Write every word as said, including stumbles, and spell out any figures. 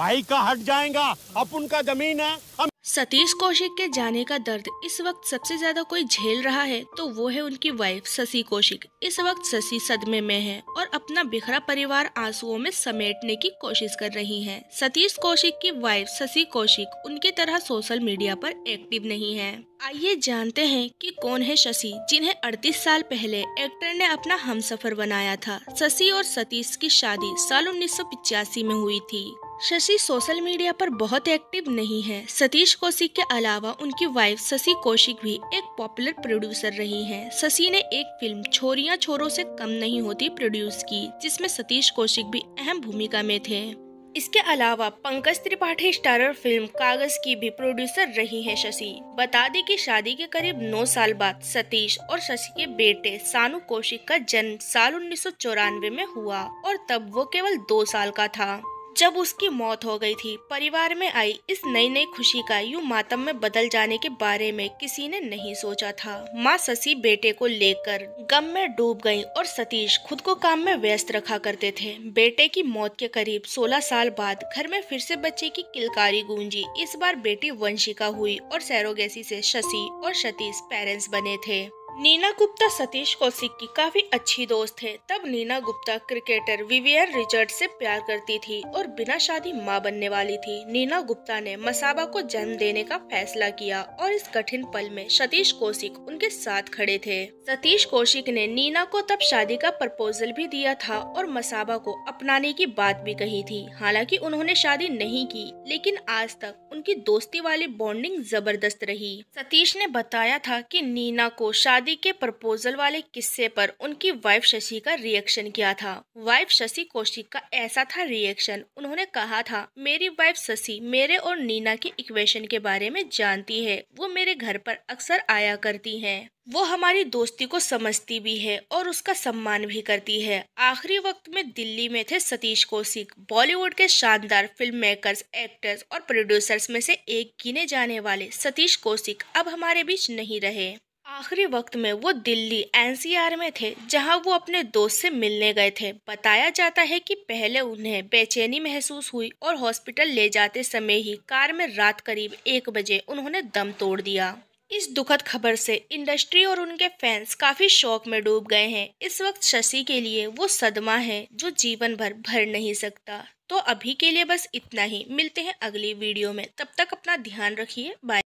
भाई का हट जाएगा, अब उनका जमीन है हम। सतीश कौशिक के जाने का दर्द इस वक्त सबसे ज्यादा कोई झेल रहा है तो वो है उनकी वाइफ शशि कौशिक। इस वक्त शशि सदमे में है और अपना बिखरा परिवार आंसुओं में समेटने की कोशिश कर रही हैं। सतीश कौशिक की वाइफ शशि कौशिक उनकी तरह सोशल मीडिया पर एक्टिव नहीं है। आइए जानते हैं कि कौन है शशि, जिन्हें अड़तीस साल पहले एक्टर ने अपना हमसफर बनाया था। शशि और सतीश की शादी साल उन्नीस सौ पिचासी में हुई थी। शशि सोशल मीडिया पर बहुत एक्टिव नहीं है। सतीश कौशिक के अलावा उनकी वाइफ शशि कौशिक भी एक पॉपुलर प्रोड्यूसर रही हैं। शशि ने एक फिल्म छोरियां छोरों से कम नहीं होती प्रोड्यूस की, जिसमें सतीश कौशिक भी अहम भूमिका में थे। इसके अलावा पंकज त्रिपाठी स्टारर फिल्म कागज की भी प्रोड्यूसर रही हैं शशि। बता दें कि शादी के करीब नौ साल बाद सतीश और शशि के बेटे सानू कौशिक का जन्म साल उन्नीस सौ चौरानवे में हुआ और तब वो केवल दो साल का था जब उसकी मौत हो गई थी। परिवार में आई इस नई नई खुशी का यूं मातम में बदल जाने के बारे में किसी ने नहीं सोचा था। माँ शशि बेटे को लेकर गम में डूब गईं और सतीश खुद को काम में व्यस्त रखा करते थे। बेटे की मौत के करीब सोलह साल बाद घर में फिर से बच्चे की किलकारी गूंजी। इस बार बेटी वंशिका हुई और सैरोगेसी से शशि और सतीश पेरेंट्स बने थे। नीना गुप्ता सतीश कौशिक की काफी अच्छी दोस्त है। तब Neena Gupta cricketer Vivian Richard से प्यार करती थी और बिना शादी मां बनने वाली थी। नीना गुप्ता ने मसाबा को जन्म देने का फैसला किया और इस कठिन पल में सतीश कौशिक उनके साथ खड़े थे। सतीश कौशिक ने नीना को तब शादी का प्रपोजल भी दिया था और मसाबा को अपनाने की बात भी कही थी। हालांकि उन्होंने शादी नहीं की, लेकिन आज तक उनकी दोस्ती वाली बॉन्डिंग जबरदस्त रही। सतीश ने बताया था कि नीना को शादी के प्रपोजल वाले किस्से पर उनकी वाइफ शशि का रिएक्शन क्या था। वाइफ शशि कौशिक का ऐसा था रिएक्शन, उन्होंने कहा था, मेरी वाइफ शशि मेरे और नीना के इक्वेशन के बारे में जानती है। वो मेरे घर पर अक्सर आया करती हैं। वो हमारी दोस्ती को समझती भी है और उसका सम्मान भी करती है। आखिरी वक्त में दिल्ली में थे सतीश कौशिक। बॉलीवुड के शानदार फिल्म मेकर्स, एक्टर्स और प्रोड्यूसर्स में से एक गिने जाने वाले सतीश कौशिक अब हमारे बीच नहीं रहे। आखिरी वक्त में वो दिल्ली एन सी आर में थे, जहां वो अपने दोस्त से मिलने गए थे। बताया जाता है कि पहले उन्हें बेचैनी महसूस हुई और हॉस्पिटल ले जाते समय ही कार में रात करीब एक बजे उन्होंने दम तोड़ दिया। इस दुखद खबर से इंडस्ट्री और उनके फैंस काफी शौक में डूब गए हैं। इस वक्त शशि के लिए वो सदमा है जो जीवन भर भर नहीं सकता। तो अभी के लिए बस इतना ही। मिलते हैं अगली वीडियो में, तब तक अपना ध्यान रखिए। बाय।